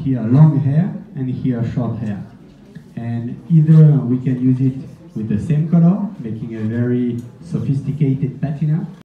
here long hair and here short hair. And either we can use it with the same color, making a very sophisticated patina,